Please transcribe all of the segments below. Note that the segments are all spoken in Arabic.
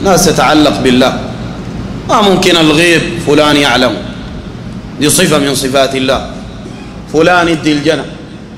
ناس تتعلق بالله. ما ممكن الغيب فلان يعلم، دي صفة من صفات الله. فلان يدي الجنة،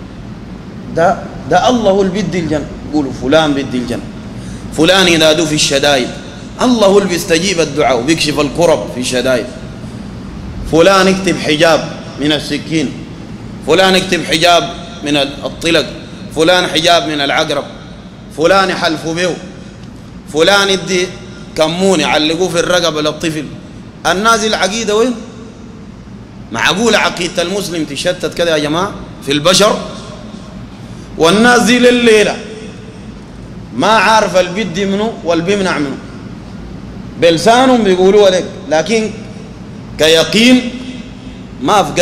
ده الله هو اللي بيدي الجنة. يقولوا فلان بيدي الجنة، فلان ينادوا في الشدائد، الله هو اللي بيستجيب الدعاء وبيكشف الكرب في الشدائد. فلان يكتب حجاب من السكين، فلان يكتب حجاب من الطلق، فلان حجاب من العقرب، فلان يحلفوا به، فلان يدي كمون يعلقوه في الرقبة للطفل. الناس العقيدة وين؟ معقول عقيدة المسلم تشتت كده يا جماعة في البشر؟ والناس دي لليلة ما عارف البدي منه والبيمنع منه، بلسانهم بيقولوا لك، لكن كيقين ما في.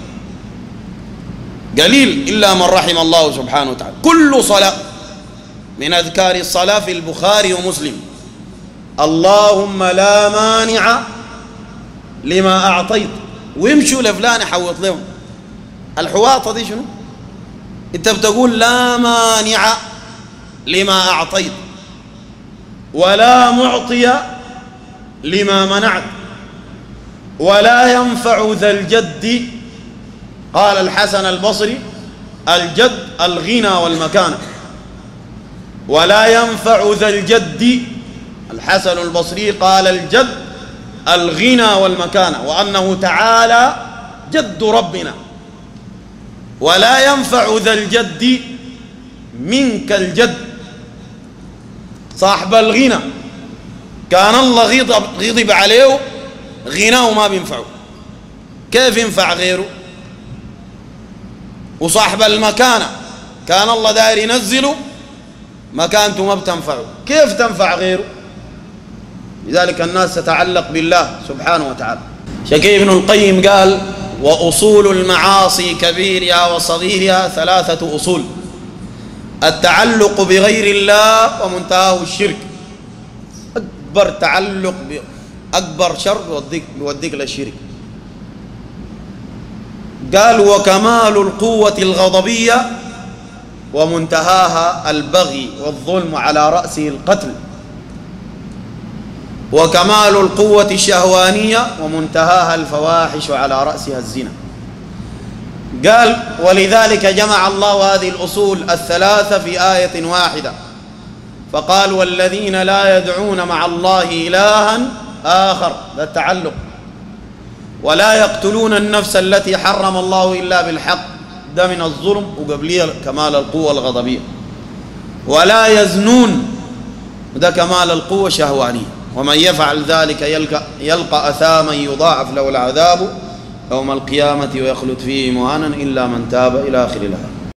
قليل إلا من رحم الله سبحانه وتعالى. كل صلاة من أذكار الصلاة في البخاري ومسلم: اللهم لا مانع لما أعطيت، ويمشوا لفلان يحوط لهم. الحواطة دي شنو؟ انت بتقول لا مانع لما أعطيت ولا معطي لما منعت ولا ينفع ذا الجد. قال الحسن البصري: الجد الغنى والمكانة. ولا ينفع ذا الجد، الحسن البصري قال: الجد الغنى والمكانة، وأنه تعالى جد ربنا. ولا ينفع ذا الجد منك الجد، صاحب الغنى كان الله غضب عليه غناه ما بينفعه، كيف ينفع غيره؟ وصاحب المكانة كان الله داير ينزله مكانته ما بتنفعه، كيف تنفع غيره؟ لذلك الناس تتعلق بالله سبحانه وتعالى. شكي ابن القيم قال: وأصول المعاصي كبيرها وصغيرها 3 أصول: التعلق بغير الله ومنتهاه الشرك. أكبر تعلق أكبر شر بيوديك للشرك. قال: وكمال القوة الغضبية ومنتهاها البغي والظلم على رأسه القتل. وكمال القوة الشهوانية ومنتهاها الفواحش وعلى رأسها الزنا. قال: ولذلك جمع الله هذه الأصول 3 في آية واحدة، فقال: والذين لا يدعون مع الله إلها آخر، ذا التعلق. ولا يقتلون النفس التي حرم الله إلا بالحق، ده من الظلم وقبليه كمال القوة الغضبية. ولا يزنون، ده كمال القوة الشهوانية. ومن يفعل ذلك يلقى أثاما يضاعف له العذاب يوم القيامة ويخلد فيه مهانا إلا من تاب، إلى آخر الآية.